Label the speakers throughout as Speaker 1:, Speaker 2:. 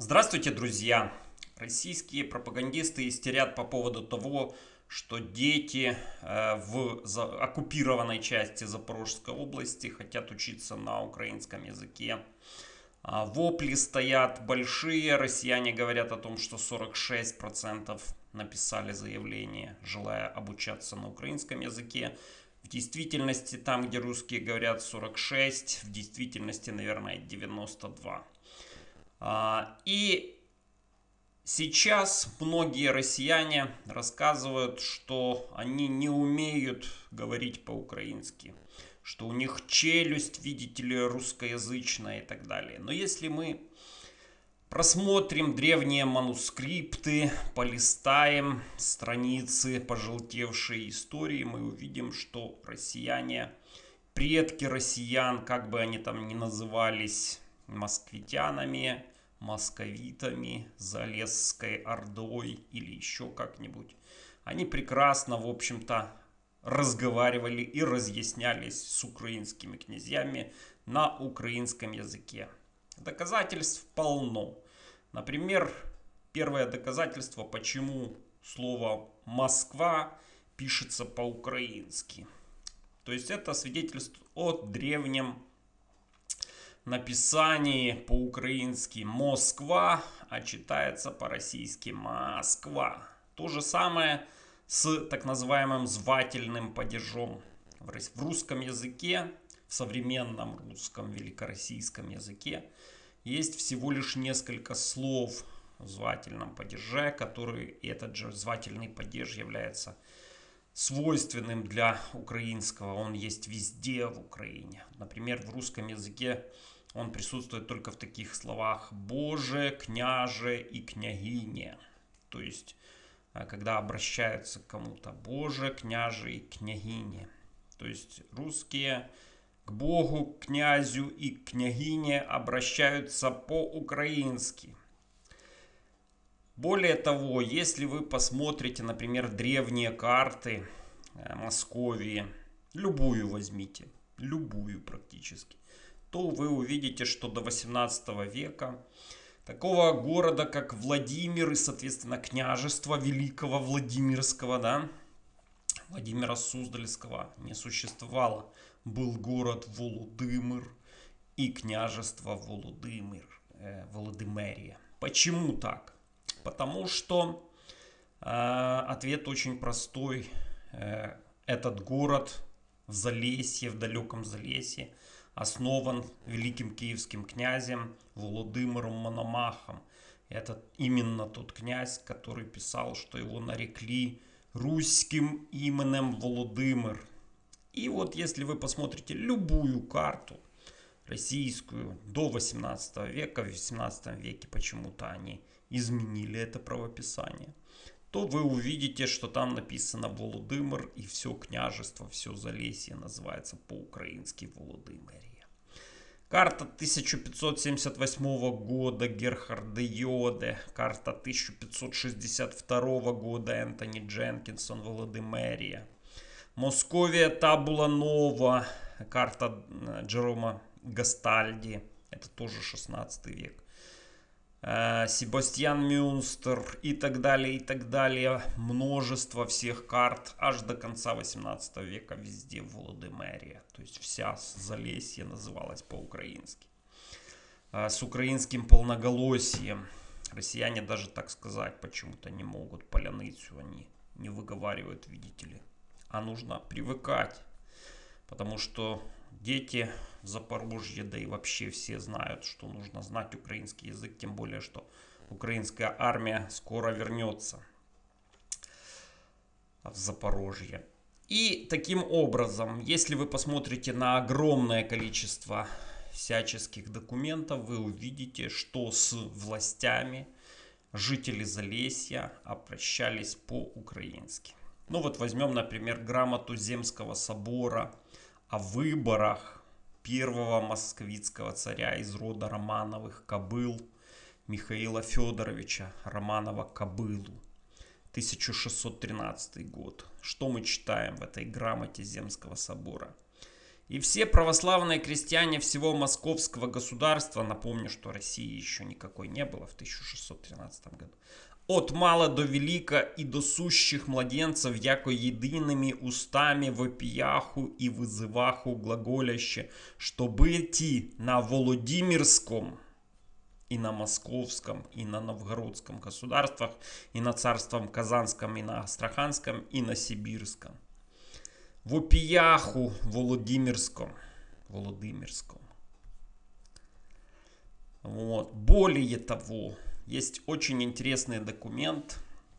Speaker 1: Здравствуйте, друзья! Российские пропагандисты истерят по поводу того, что дети в оккупированной части Запорожской области хотят учиться на украинском языке. Вопли стоят большие. Россияне говорят о том, что 46% написали заявление, желая обучаться на украинском языке. В действительности, там, где русские говорят 46, в действительности, наверное, 92. И сейчас многие россияне рассказывают, что они не умеют говорить по-украински, что у них челюсть, видите ли, русскоязычная и так далее. Но если мы просмотрим древние манускрипты, полистаем страницы пожелтевшей истории, мы увидим, что россияне, предки россиян, как бы они там ни назывались, москвитянами, московитами, Залесской Ордой или еще как-нибудь, они прекрасно, в общем-то, разговаривали и разъяснялись с украинскими князьями на украинском языке. Доказательств полно. Например, первое доказательство, почему слово «Москва» пишется по-украински. То есть это свидетельствует о древнем написании по-украински «Москва», а читается по-российски «Москва». То же самое с так называемым звательным падежом. В русском языке, в современном русском великороссийском языке есть всего лишь несколько слов в звательном падеже, который этот же звательный падеж является свойственным для украинского. Он есть везде в Украине. Например, в русском языке он присутствует только в таких словах «боже», «княже» и «княгине». То есть, когда обращаются к кому-то «боже», «княже» и «княгине». То есть, русские к Богу, к князю и к княгине обращаются по-украински. Более того, если вы посмотрите, например, древние карты Московии, любую возьмите, любую практически, то вы увидите, что до 18 века такого города, как Владимир и, соответственно, княжества Великого Владимирского, да, Владимира Суздальского не существовало. Был город Володимир и княжество Володимирия. Почему так? Потому что ответ очень простой. Этот город в Залесье, в далеком Залесье, основан великим киевским князем Володимиром Мономахом. Это именно тот князь, который писал, что его нарекли русским именем Володимир. И вот если вы посмотрите любую карту российскую до 18 века, в 18 веке почему-то они изменили это правописание, то вы увидите, что там написано Володимир, и все княжество, все Залесье называется по-украински Володимирия. Карта 1578 года Герхарда Йоде, карта 1562 года Энтони Дженкинсон Володимирия. Московия Табула Нова, карта Джерома Гастальди, это тоже 16 век. Себастьян Мюнстер и так далее, и так далее. Множество всех карт аж до конца 18 века везде Володимирия. То есть вся Залесье называлась по-украински. С украинским полноголосием. Россияне даже так сказать почему-то не могут. Поляныцу они не выговаривают, видите ли. А нужно привыкать. Потому что дети в Запорожье, да и вообще все знают, что нужно знать украинский язык. Тем более, что украинская армия скоро вернется в Запорожье. И таким образом, если вы посмотрите на огромное количество всяческих документов, вы увидите, что с властями жители Залесья обращались по-украински. Ну вот возьмем, например, грамоту Земского собора о выборах первого московитского царя из рода Романовых Кобыл Михаила Федоровича Романова-Кобылу, 1613 год. Что мы читаем в этой грамоте Земского собора? И все православные крестьяне всего московского государства, напомню, что России еще никакой не было в 1613 году, от мала до велика и до сущих младенцев, яко едиными устами вопияху и вызываху глаголяще, чтобы идти на Володимирском и на Московском, и на Новгородском государствах, и на царством Казанском, и на Астраханском, и на Сибирском. Вопияху Володимирском. Вот. Более того, есть очень интересный документ,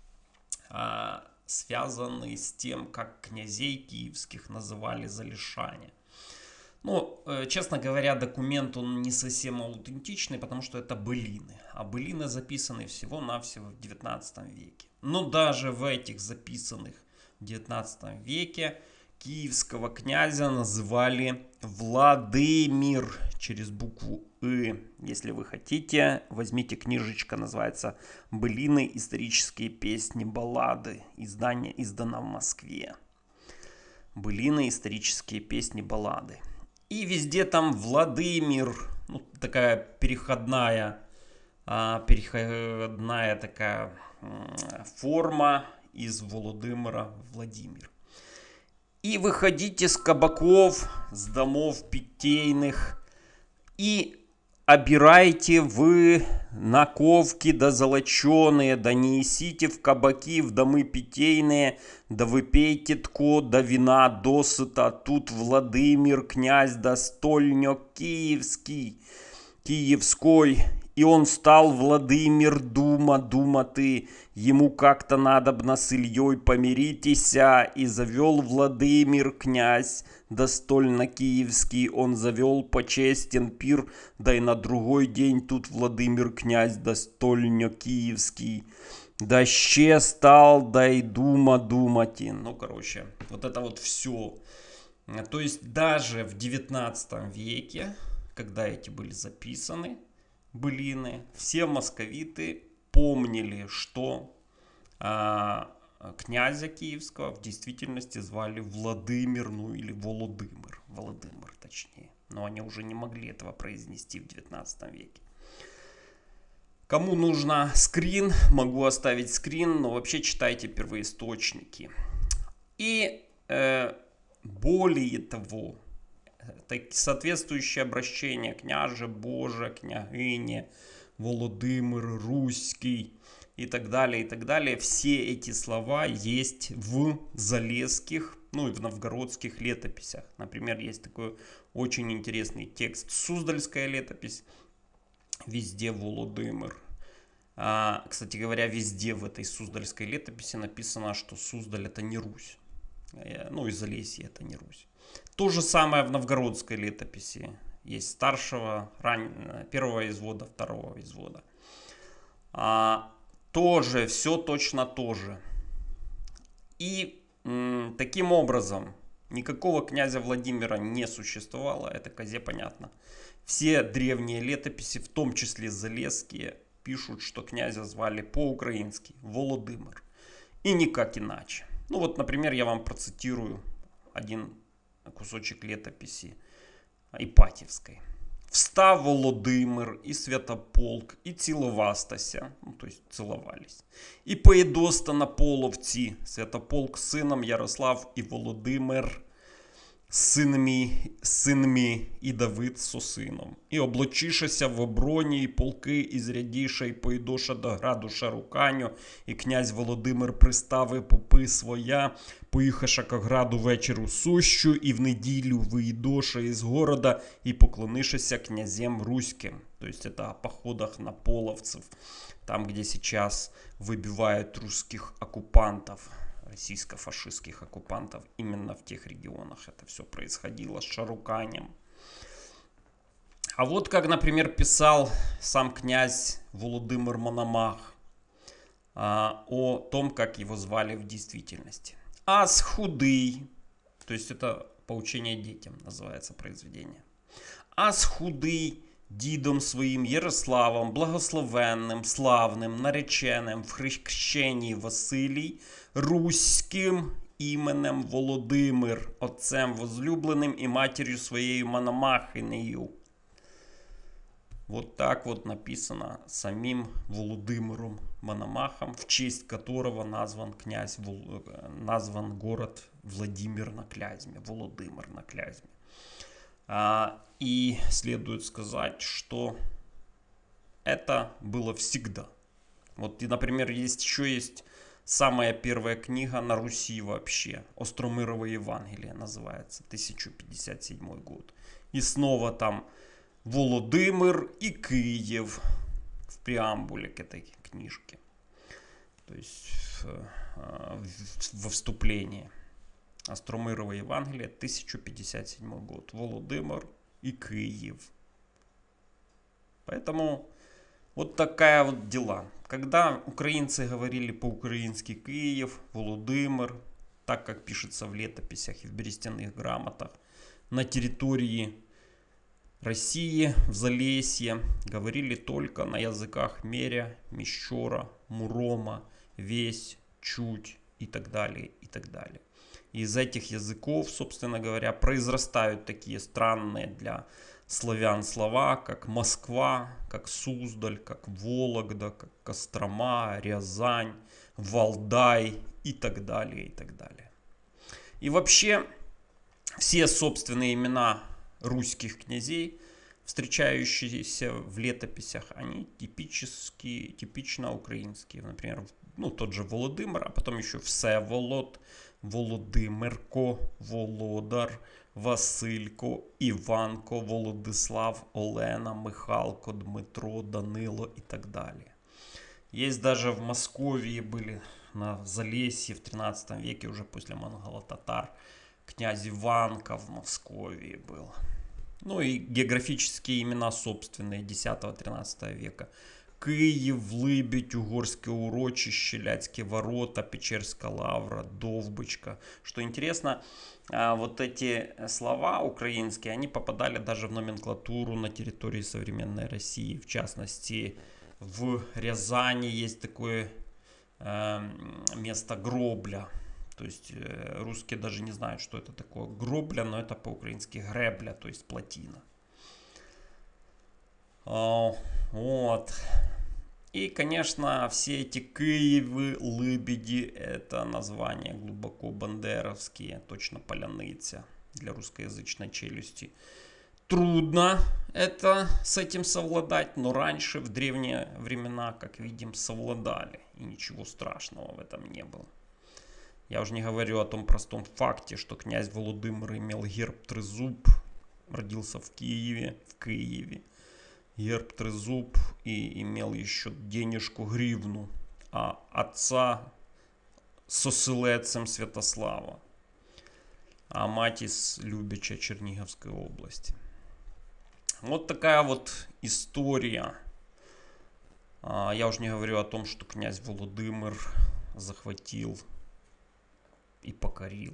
Speaker 1: связанный с тем, как князей киевских называли залишане. Ну, честно говоря, документ он не совсем аутентичный, потому что это былины. А былины записаны всего-навсего в 19 веке. Но даже в этих записанных в 19 веке киевского князя называли Владимир через букву «ы». Если вы хотите, возьмите книжечка, называется «Былины. Исторические песни, баллады». Издание издано в Москве. «Былины. Исторические песни, баллады». И везде там Владимир, ну, такая переходная такая форма из Володимира Владимир. И выходите с кабаков, с домов питейных, и обирайте вы наковки да золоченые, да не несите в кабаки, в домы питейные, да выпейте тко, да вина досыта. Тут Владимир, князь да стольнёк киевский, киевской. И он стал Владимир думаты, ему как-то надобно с Ильей помиритеся, и завел Владимир, князь, да стольно киевский, он завел почестен пир, да и на другой день тут Владимир, князь, да стольно киевский, да ще стал, да и думати. Ну, короче, вот это вот все. То есть даже в 19 веке, когда эти были записаны, былины, все московиты помнили, что князя киевского в действительности звали Владимир, ну или Володимир, точнее. Но они уже не могли этого произнести в 19 веке. Кому нужно скрин, могу оставить скрин, но вообще читайте первоисточники. И более того, соответствующее обращение княже, боже, княгине, Володимир, Руський и так далее, все эти слова есть в залесских, ну и в новгородских летописях. Например, есть такой очень интересный текст, Суздальская летопись, везде Володимир. Кстати говоря, везде в этой Суздальской летописи написано, что Суздаль это не Русь. Ну и Залесье это не Русь. То же самое в новгородской летописи. Есть старшего, первого извода, второго извода. Тоже, все точно то же. И таким образом, никакого князя Владимира не существовало, это козе понятно. Все древние летописи, в том числе залесские, пишут, что князя звали по-украински Володимир. И никак иначе. Ну вот, например, я вам процитирую один кусочек летописи Ипатьевской. «Встав Володимир и Святополк, и ціловастася», ну, то есть целовались, «и поедоста на половці, Святополк с сыном Ярослав и Володимир с сынами и Давид со сыном. І облочишася в оброні, і полки, і зрядіша, і поїдоша до граду Шаруканю, і князь Володимир пристави попи своя, поїхаша к граду вечеру сущу, і в неділю виїдоша із города, і поклонишася князем руським». То есть это о походах на половцев, там, где сейчас выбивают русских оккупантов, российско-фашистских оккупантов, именно в тех регионах это все происходило с Шаруканем. А вот как, например, писал сам князь Володимир Мономах о том, как его звали в действительности. «Ас худый», то есть это поучение детям называется произведение. «Ас худый дідом своїм Ярославом, благословенним, славним, нареченим в хрещенні Василій, Руським іменем Володимир, отцем возлюбленим і матір'ю своєю Мономахинею. Вот так вот написано самим Володимиром Мономахом, в честь которого назван город Владимир на Клязьме, Володимир на Клязьме. И следует сказать, что это было всегда. Вот, и, например, есть самая первая книга на Руси вообще, Остромырово Евангелие называется, 1057 год. И снова там Володимир и Киев в преамбуле к этой книжке. То есть во вступлении. Остромырово Евангелие, 1057 год. Володимир и Киев. Поэтому вот такая вот дела. Когда украинцы говорили по-украински Киев, Володимир, так как пишется в летописях и в берестяных грамотах, на территории России, в Залесье, говорили только на языках Меря, Мещера, Мурома, Весь, Чуть и так далее, и так далее. И из этих языков, собственно говоря, произрастают такие странные для славян слова, как Москва, как Суздаль, как Вологда, как Кострома, Рязань, Валдай и так далее, и так далее. И вообще все собственные имена русских князей, встречающиеся в летописях, они типично украинские. Например, тот же Володимир, а потом еще Всеволод, Володимирко, Володар, Василько, Иванко, Володислав, Олена, Михалко, Дмитро, Данило и так далее. Есть даже в Московии были, на Залесье в 13 веке, уже после монголо-татар, князь Иванко в Московии был. Ну и географические имена собственные 10-13 века. Киев, Либідь, Угорське урочище, Ляцькі ворота, Печерська лавра, Довбочка. Что интересно, вот эти слова украинские, они попадали даже в номенклатуру на территории современной России. В частности, в Рязани есть такое место Гробля. То есть русские даже не знают, что это такое Гробля, но это по-украински гребля, то есть плотина. Вот. И, конечно, все эти Киевы, Лыбеди, это названия глубоко бандеровские, точно поляныця для русскоязычной челюсти. Трудно с этим совладать, но раньше, в древние времена, как видим, совладали. И ничего страшного в этом не было. Я уже не говорю о том простом факте, что князь Володимир имел герб трезуб, родился в Киеве. Герб трезуб и имел еще денежку гривну, а отца с оселедцем Святослава, а мать из Любича Черниговской области. Вот такая вот история. Я уже не говорю о том, что князь Володимир захватил и покорил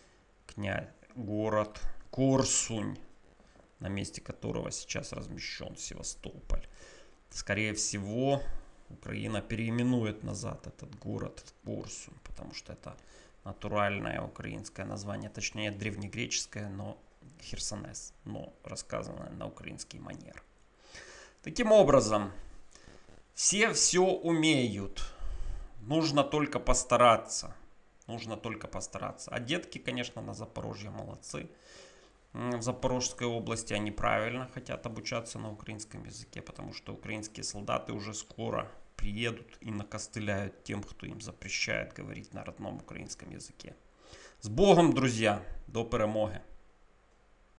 Speaker 1: город Корсунь, на месте которого сейчас размещен Севастополь. Скорее всего, Украина переименует назад этот город в Корсунь, потому что это натуральное украинское название, точнее древнегреческое, но Херсонес, но рассказанное на украинский манер. Таким образом, все умеют, нужно только постараться. А детки, конечно, на Запорожье молодцы. В Запорожской области они правильно хотят обучаться на украинском языке, потому что украинские солдаты уже скоро приедут и накостыляют тем, кто им запрещает говорить на родном украинском языке. С Богом, друзья! До перемоги!